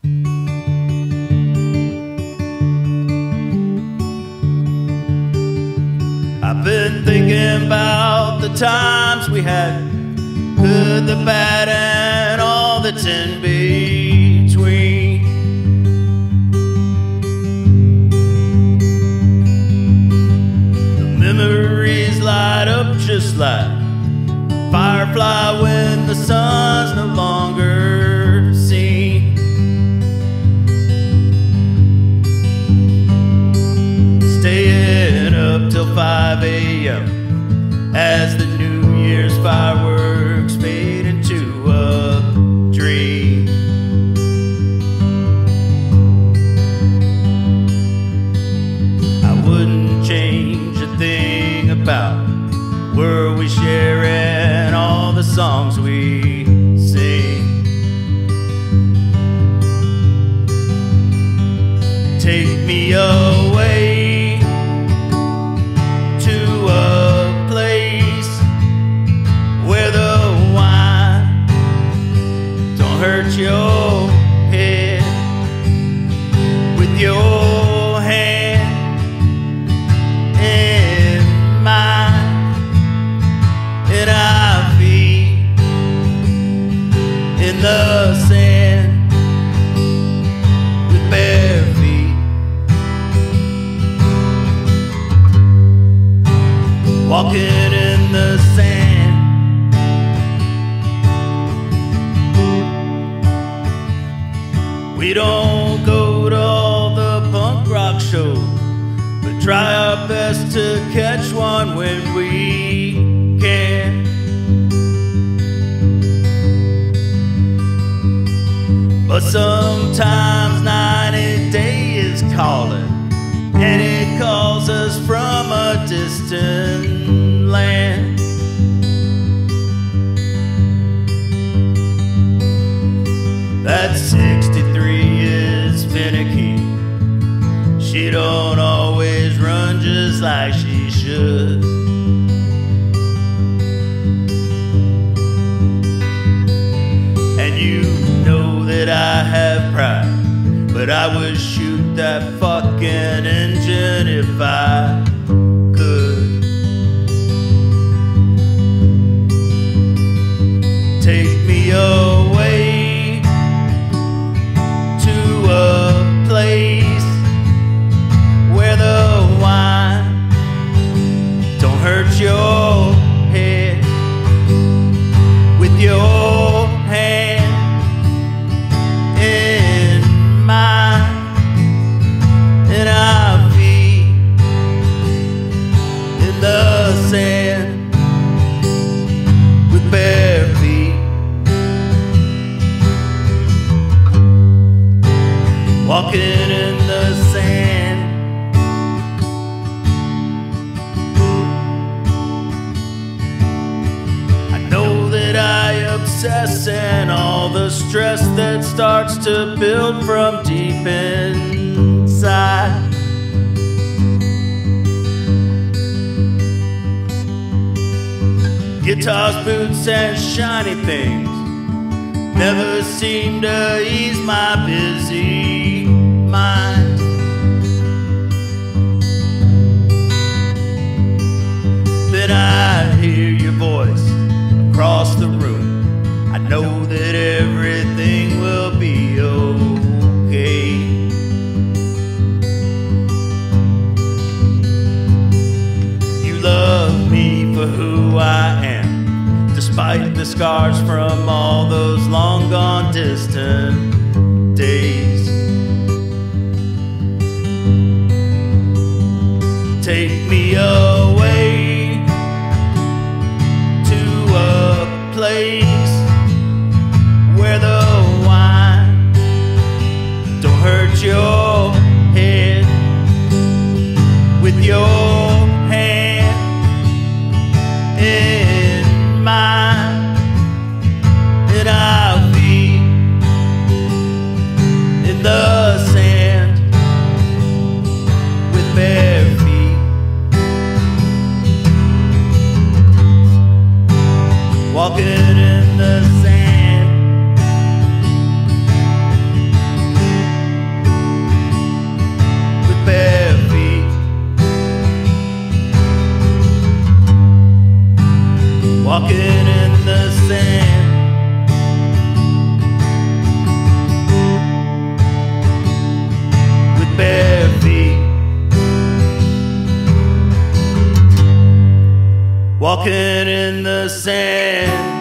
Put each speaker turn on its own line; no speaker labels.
I've been thinking about the times we had, good, the bad, and all that's in between. The memories light up just like firefly when the sun's no longer seen. Staying up till 5 a.m. as the New Year's fireworks fade into a dream. I wouldn't change a thing about were we sharing all the songs we sing. Take me away to a place where the wine don't hurt your head, with your hand in mine, and our feet in the sand with bare feet, walking in the sand. We don't go to all the punk rock shows, but try our best to catch one when we can. But sometimes 90 days is calling, and it calls us from a distant land. That 63 is finicky. She don't always run just like she should. And you know that I have pride, but I would shoot that fucking engine if I could. Take me away to a place where the wine don't hurt your head, with your hand in mine, and our feet in the sand with bare feet, walking in the sand. I know that I obsess, and all the stress that starts to build from deep inside. Guitars, boots, and shiny things never seem to ease my busy mind. Then I hear your voice across the room. I know that everything will be okay. You love me for who I am, despite the scars from all those long gone distant days. Take me away to a place where the wine don't hurt your head, with your hand in mine, and walking in the sand. With bare feet, walking in the sand.